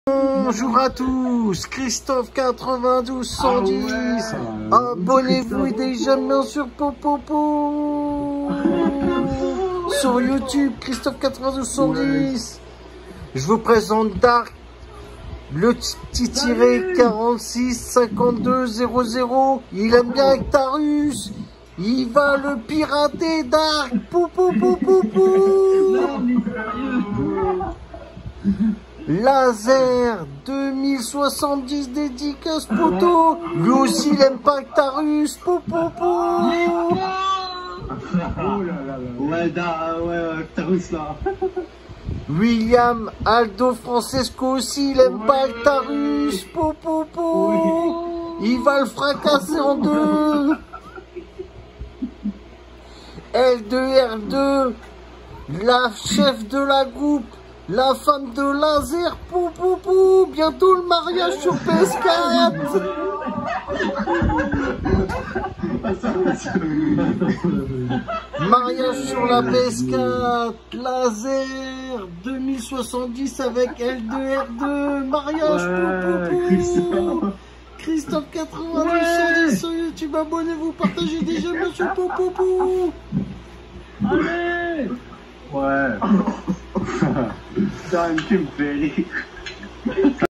Bonjour à tous, Christophe 92 110. Abonnez-vous et déjà bien sûr Popopo sur YouTube, Christophe 92 110. Je vous présente Dark, le petit tiré 46 52 00. Il aime bien Actarus. Il va le pirater, Dark. Laser 2070 dédicace poto. Lui aussi il aime pas Actarus. Ouais, Actarus là. William Aldo Francesco aussi il aime pas Actarus. Il va le fracasser en deux. L2R2, la chef de la groupe, la femme de laser, bientôt le mariage sur PS4. Mariage sur la PS4, laser 2070 avec L2R2, mariage Christophe 92 sur YouTube, abonnez-vous, partagez déjà bien sur Allez. Ouais. Putain, tu me fais